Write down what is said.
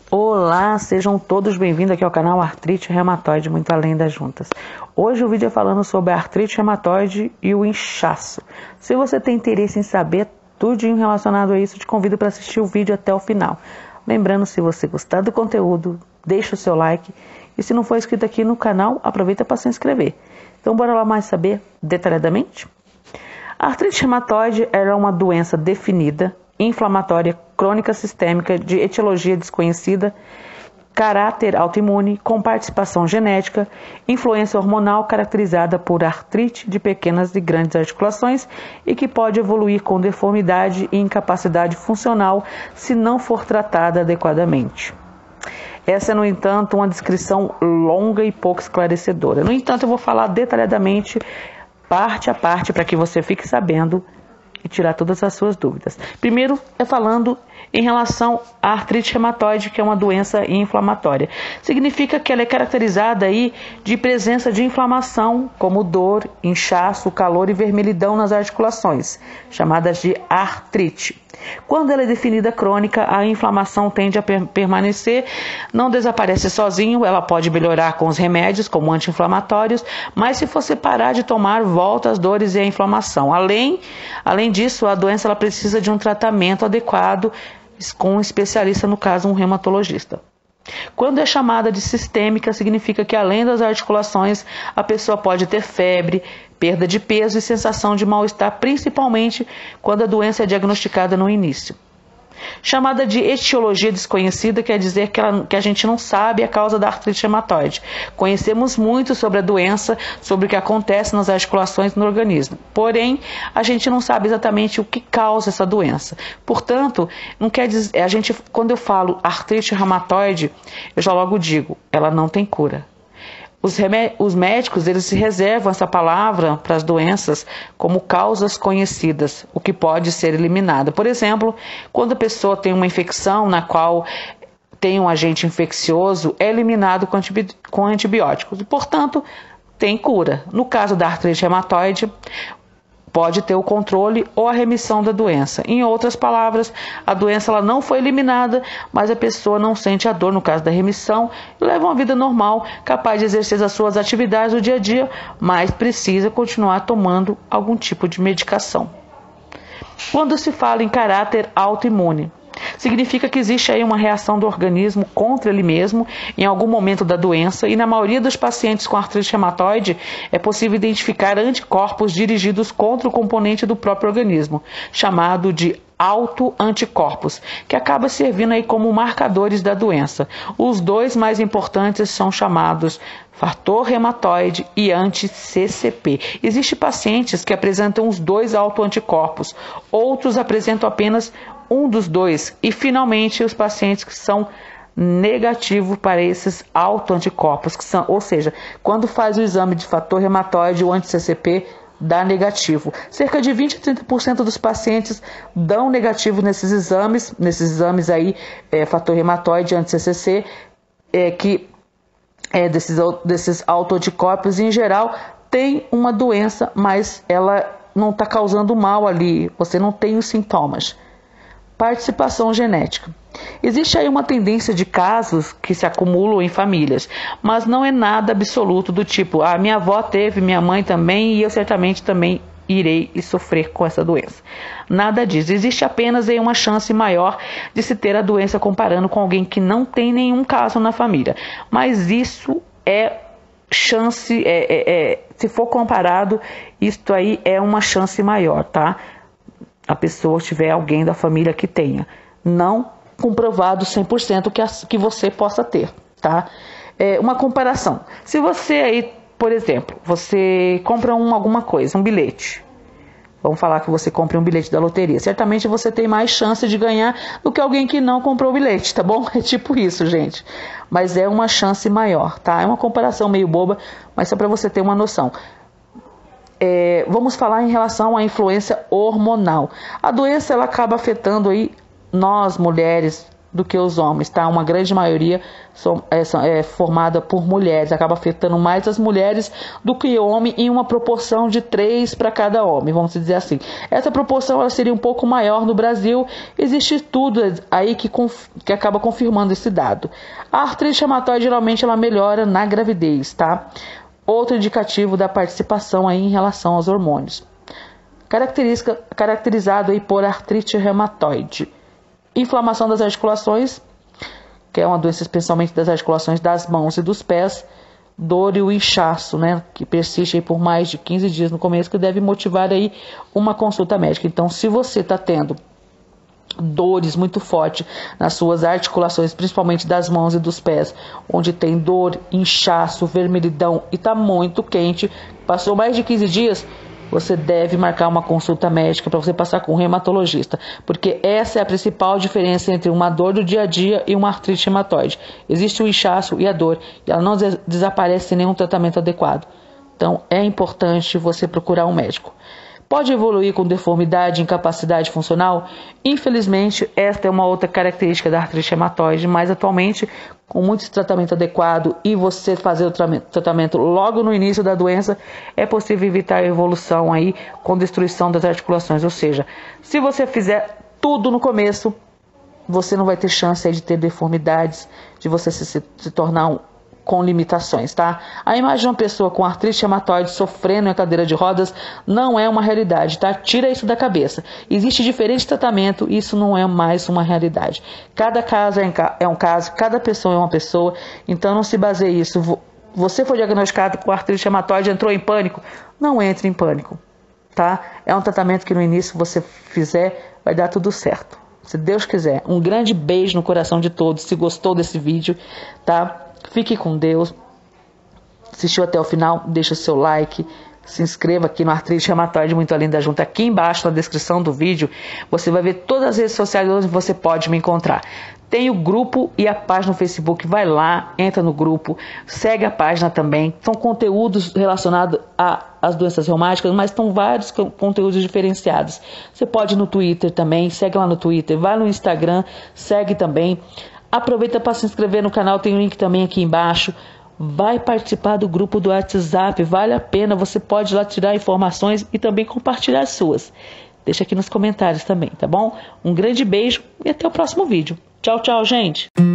Olá, sejam todos bem-vindos aqui ao canal Artrite Reumatoide, muito além das juntas. Hoje o vídeo é falando sobre a artrite reumatoide e o inchaço. Se você tem interesse em saber tudo relacionado a isso, te convido para assistir o vídeo até o final. Lembrando, se você gostar do conteúdo, deixa o seu like. E se não for inscrito aqui no canal, aproveita para se inscrever. Então bora lá mais saber detalhadamente? A artrite reumatoide é uma doença definida, inflamatória, crônica sistêmica, de etiologia desconhecida, caráter autoimune, com participação genética, influência hormonal caracterizada por artrite de pequenas e grandes articulações e que pode evoluir com deformidade e incapacidade funcional se não for tratada adequadamente. Essa é, no entanto, uma descrição longa e pouco esclarecedora. No entanto, eu vou falar detalhadamente, parte a parte, para que você fique sabendo e tirar todas as suas dúvidas. Primeiro é falando em relação à artrite reumatoide, que é uma doença inflamatória. Significa que ela é caracterizada aí de presença de inflamação, como dor, inchaço, calor e vermelhidão nas articulações, chamadas de artrite. Quando ela é definida crônica, a inflamação tende a permanecer, não desaparece sozinho, ela pode melhorar com os remédios, como anti-inflamatórios, mas se você parar de tomar, volta as dores e a inflamação. Além disso, a doença ela precisa de um tratamento adequado com um especialista, no caso um reumatologista. Quando é chamada de sistêmica, significa que além das articulações, a pessoa pode ter febre, perda de peso e sensação de mal-estar, principalmente quando a doença é diagnosticada no início. Chamada de etiologia desconhecida quer dizer que a gente não sabe a causa da artrite reumatoide. Conhecemos muito sobre a doença, sobre o que acontece nas articulações no organismo. Porém, a gente não sabe exatamente o que causa essa doença. Portanto, não quer dizer, quando eu falo artrite reumatoide, eu já logo digo, ela não tem cura. Os médicos, eles se reservam essa palavra para as doenças como causas conhecidas, o que pode ser eliminado. Por exemplo, quando a pessoa tem uma infecção na qual tem um agente infeccioso, é eliminado com antibióticos e, portanto, tem cura. No caso da artrite reumatoide, pode ter o controle ou a remissão da doença. Em outras palavras, a doença ela não foi eliminada, mas a pessoa não sente a dor no caso da remissão, leva uma vida normal, capaz de exercer as suas atividades do dia a dia, mas precisa continuar tomando algum tipo de medicação. Quando se fala em caráter autoimune, significa que existe aí uma reação do organismo contra ele mesmo em algum momento da doença, e na maioria dos pacientes com artrite reumatoide é possível identificar anticorpos dirigidos contra o componente do próprio organismo, chamado de autoanticorpos, que acaba servindo aí como marcadores da doença. Os dois mais importantes são chamados fator reumatoide e anti-CCP. Existem pacientes que apresentam os dois autoanticorpos, outros apresentam apenas um dos dois, e finalmente os pacientes que são negativos para esses autoanticorpos, ou seja, quando faz o exame de fator reumatoide ou anti-CCP, dá negativo. Cerca de 20 a 30% dos pacientes dão negativo nesses exames aí, fator reumatoide e anti-CCC, desses autoanticorpos, em geral, tem uma doença, mas ela não está causando mal ali, você não tem os sintomas. Participação genética. Existe aí uma tendência de casos que se acumulam em famílias, mas não é nada absoluto do tipo, minha avó teve, minha mãe também, e eu certamente também irei sofrer com essa doença. Nada disso. Existe apenas aí uma chance maior de se ter a doença comparando com alguém que não tem nenhum caso na família. Mas isso é chance, se for comparado, isto aí é uma chance maior, tá? A pessoa tiver alguém da família que tenha. Não comprovado 100% que você possa ter, tá? Uma comparação. Se você aí, por exemplo, você compra alguma coisa, um bilhete. Vamos falar que você compra um bilhete da loteria. Certamente você tem mais chance de ganhar do que alguém que não comprou o bilhete, tá bom? É tipo isso, gente. Mas é uma chance maior, tá? É uma comparação meio boba, mas só para você ter uma noção. Vamos falar em relação à influência hormonal. A doença ela acaba afetando aí nós, mulheres, do que os homens, tá? Uma grande maioria é formada por mulheres, acaba afetando mais as mulheres do que o homem, em uma proporção de 3 para cada homem, vamos dizer assim. Essa proporção ela seria um pouco maior no Brasil, existe estudo aí que acaba confirmando esse dado. A artrite reumatoide geralmente ela melhora na gravidez, tá? Outro indicativo da participação aí em relação aos hormônios. Caracterizado aí por artrite reumatoide. Inflamação das articulações, que é uma doença especialmente das articulações das mãos e dos pés. Dor e o inchaço, né, que persiste aí por mais de 15 dias no começo, que deve motivar aí uma consulta médica. Então, se você está tendo dores muito fortes nas suas articulações, principalmente das mãos e dos pés, onde tem dor, inchaço, vermelhidão e está muito quente, passou mais de 15 dias, você deve marcar uma consulta médica para você passar com um reumatologista, porque essa é a principal diferença entre uma dor do dia a dia e uma artrite reumatoide. Existe o inchaço e a dor, e ela não desaparece sem nenhum tratamento adequado. Então, é importante você procurar um médico. Pode evoluir com deformidade e incapacidade funcional? Infelizmente, esta é uma outra característica da artrite reumatoide, mas atualmente, com muito tratamento adequado e você fazer o tratamento logo no início da doença, é possível evitar a evolução aí com destruição das articulações. Ou seja, se você fizer tudo no começo, você não vai ter chance aí de ter deformidades, de você se tornar com limitações, tá? A imagem de uma pessoa com artrite reumatoide sofrendo em cadeira de rodas não é uma realidade, tá? Tira isso da cabeça. Existe diferente tratamento, isso não é mais uma realidade. Cada caso é um caso, cada pessoa é uma pessoa, então não se baseie nisso. Você foi diagnosticado com artrite reumatoide, entrou em pânico? Não entre em pânico, tá? É um tratamento que no início você fizer, vai dar tudo certo. Se Deus quiser. Um grande beijo no coração de todos. Se gostou desse vídeo, tá? Fique com Deus. Assistiu até o final, deixa seu like, se inscreva aqui no Artrite Reumatoide Muito Além da Junta. Aqui embaixo na descrição do vídeo você vai ver todas as redes sociais onde você pode me encontrar. Tem o grupo e a página no Facebook, vai lá, entra no grupo, segue a página também. São conteúdos relacionados às doenças reumáticas, mas estão vários conteúdos diferenciados. Você pode ir no Twitter também, segue lá no Twitter, vai no Instagram, segue também. Aproveita para se inscrever no canal, tem o link também aqui embaixo. Vai participar do grupo do WhatsApp, vale a pena, você pode lá tirar informações e também compartilhar as suas. Deixa aqui nos comentários também, tá bom? Um grande beijo e até o próximo vídeo. Tchau, tchau, gente!